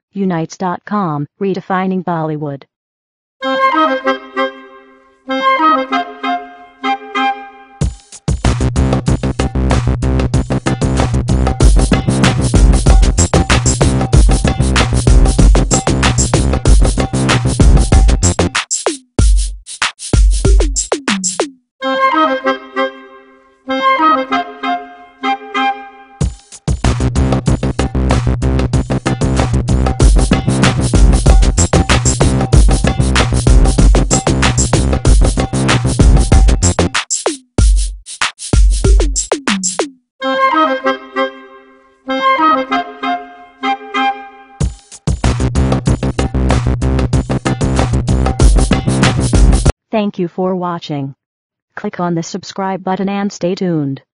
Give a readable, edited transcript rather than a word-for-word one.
Unites.com, redefining Bollywood. Thank you for watching. Click on the subscribe button and stay tuned.